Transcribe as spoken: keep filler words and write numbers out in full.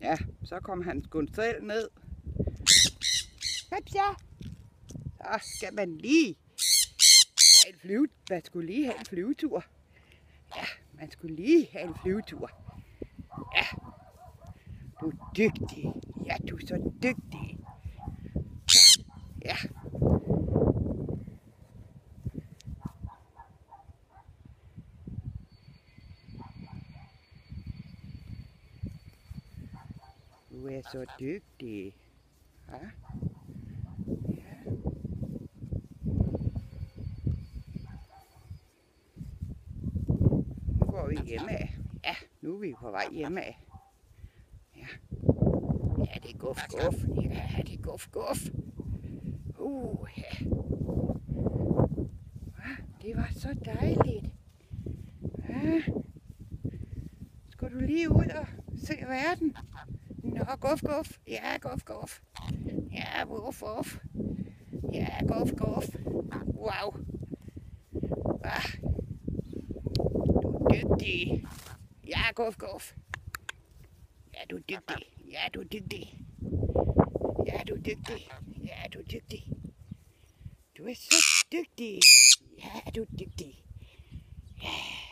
Ja, så kom han sgu selv ned. Så skal man lige have en flyve... Man skulle lige have en flyvetur. Ja, man skulle lige have en flyvetur. Ja, du er dygtig. Ja, du er så dygtig. Ja. Du er så dygtig. Ja. Ja. Nu går vi hjemad. Ja, nu er vi på vej hjemad. Ja. Ja, det er guf, guf. Ja, det er guf, guf. Uh, ja. Ja, det var så dejligt. Ja. Skal du lige ud og se verden? Nå, guf, guf. Ja, guf, guf. Ja, guf, guf. Ja, guf, guf. Wow. Ja. Du er dygtig. Ja, guf, guf. Ja, du er dygtig. Ja, du er dygtig. Ja, du er dygtig. Ja, du er dygtig. Du er så dygtig. Ja, du er dygtig. Ja.